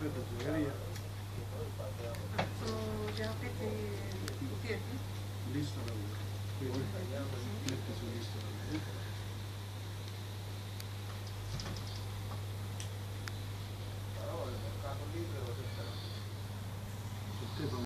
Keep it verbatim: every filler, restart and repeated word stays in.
aspetta giocheria. Già aperti i piedi? Lista lavoro. Quindi metti su lista lavoro.